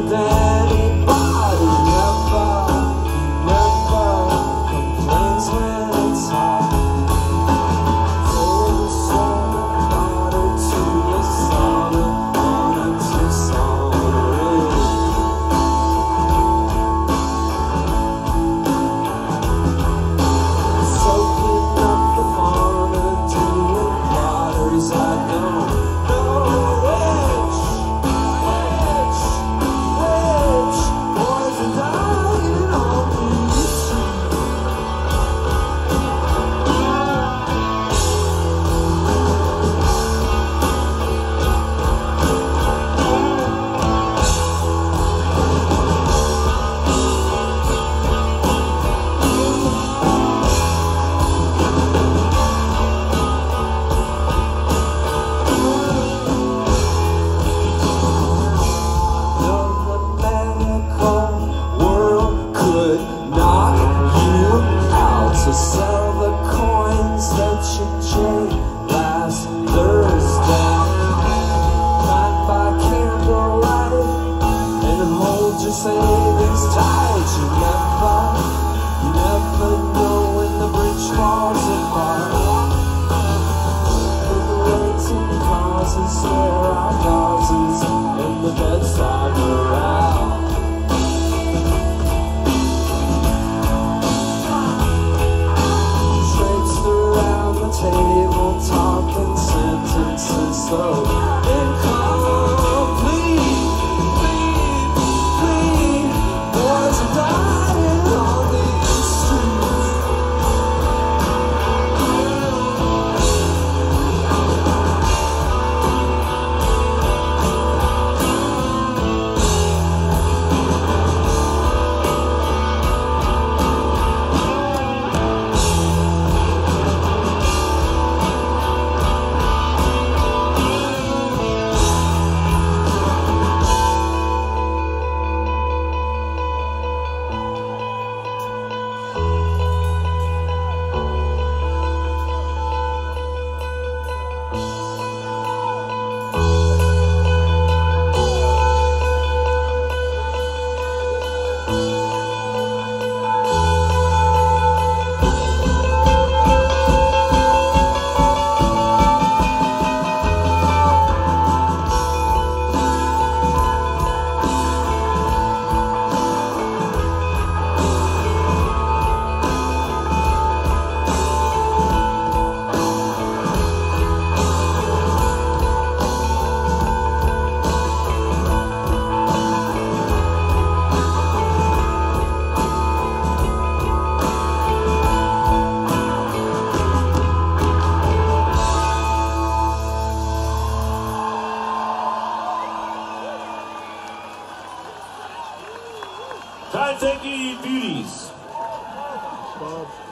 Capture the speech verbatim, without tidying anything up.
with anybody. Never, never complains when it's hot. Cold sun, water to the sauna, on into sauna rig. Soaking up the fauna, doing waters I don't know which, which, which boys are dying on these streets. The medical world could knock you out, so sell the coins that you jade last Thursday. Night by candlelight and hold your savings tight. You never, you never know when the bridge falls apart. Waiting causes, there are causes, and the bedside morale. Traipsed around the table, talking sentences so incomplete. Bleed, boys are dying on these streets. Time, thank you, you beauties. Bob.